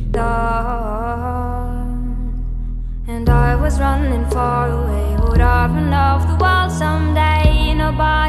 And I was running far away. Would I run off the world someday? Nobody